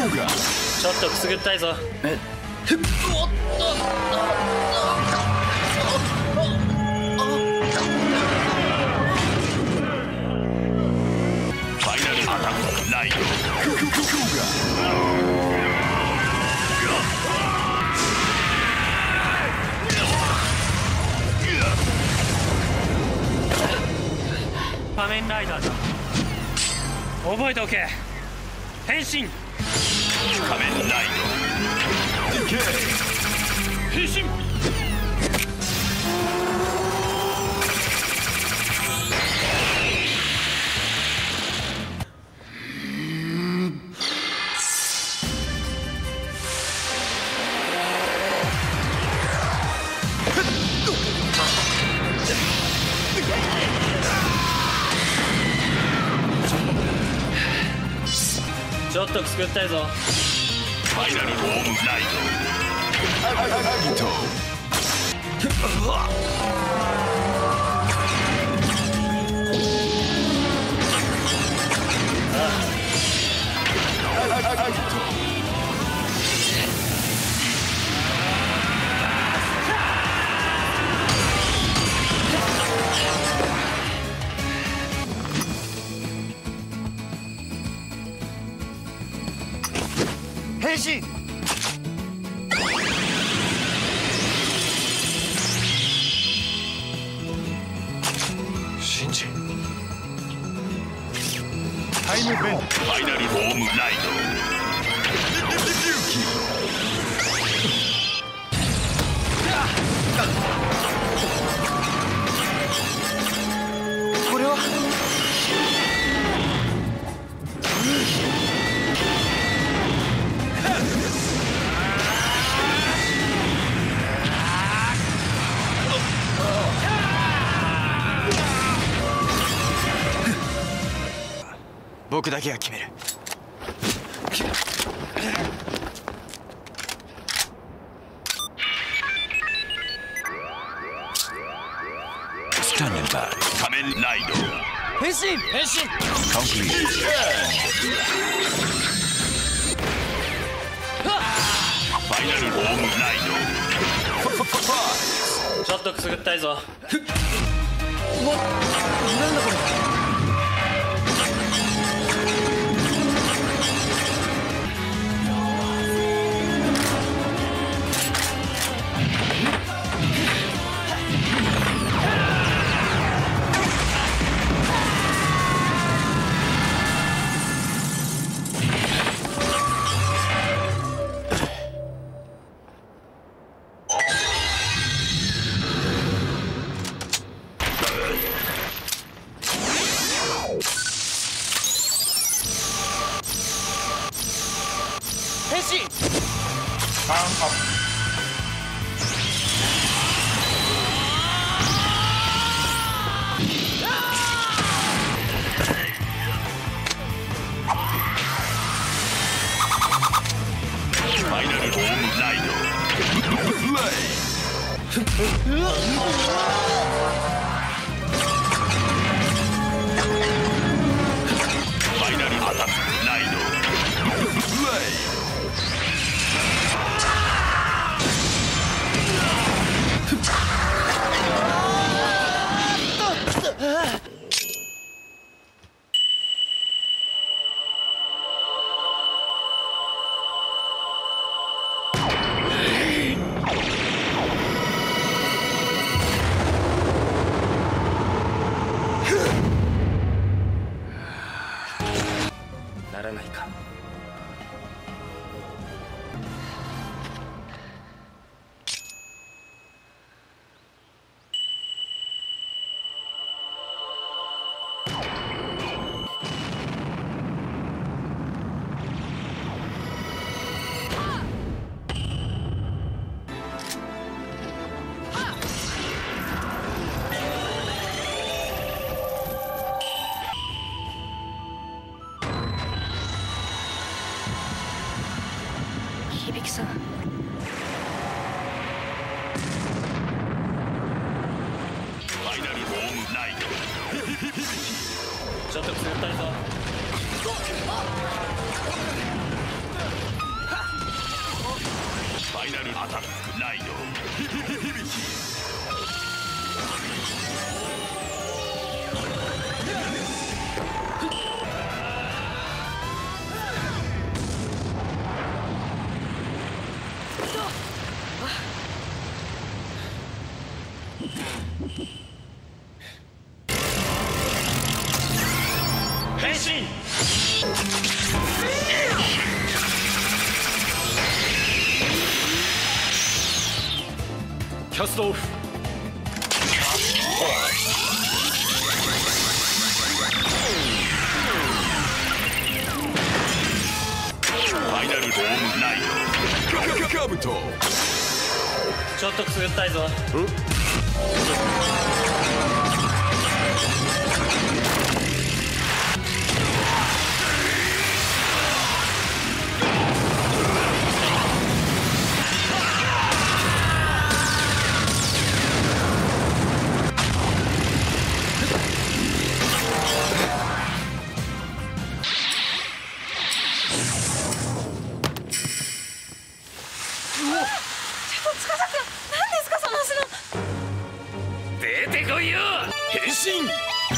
ちょっとくすぐったいぞ。 ファイナルアタックライド。 仮面ライダーだ。覚えておけ。変身。 仮面ライド。 変身。ちょっとくすぐったいぞ。 ファイナルフォームライド。 変身。 シンジ。 タイムベント。 ファイナルフォームライこれは僕だけが決める。 スタンディンバイ。仮面ライド。 変身。変身。 コンプリート。ファイナルフォームライド。 ちょっとくすぐったいぞ。 なんだこれ。変身。ターンアップ。 ファイナルフォームライド。ファイナルアタックライド。 ならないか。 響さん。 ファイナルフォームライド。 ちょっとくすぐったいぞ。 ァイナルアタックライド響き。 変身。 キャストオフ。 ファイナルボームライドカブト。 ちょっとくすぐったいぞ。 出てこいよ。変身。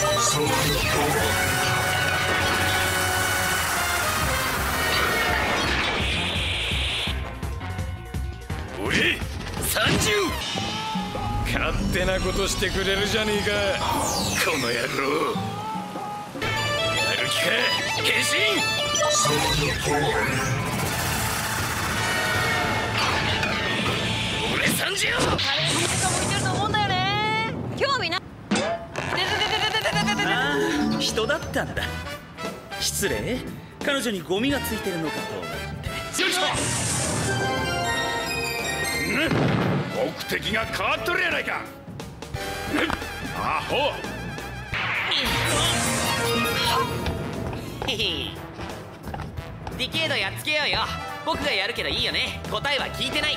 おい30。 勝手なことしてくれるじゃねえかこの野郎。やる気か。変身。俺30。 向いてると思うんだよね。興味な。 ああ、人だったんだ。失礼。彼女にゴミがついてるのかと思って。 よいしょ。目的が変わっとるやないか。アホ。 ディケードやっつけようよ。僕がやるけどいいよね。答えは聞いてない。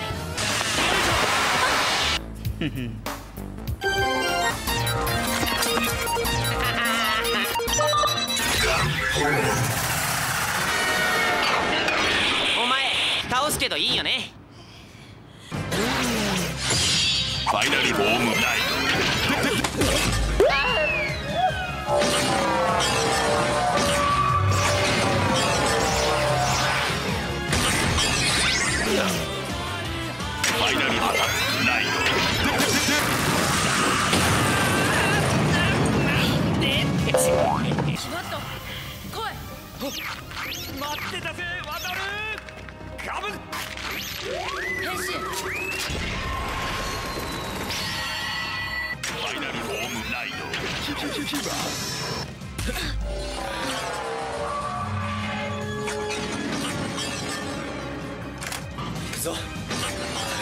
お前倒すけどいいよね。 ファイナルボームライド。ファイナルアタックライ待ってたぜ、渡る。ガブ。 変身。 ファイナルボームライド。キバ。 行くぞ。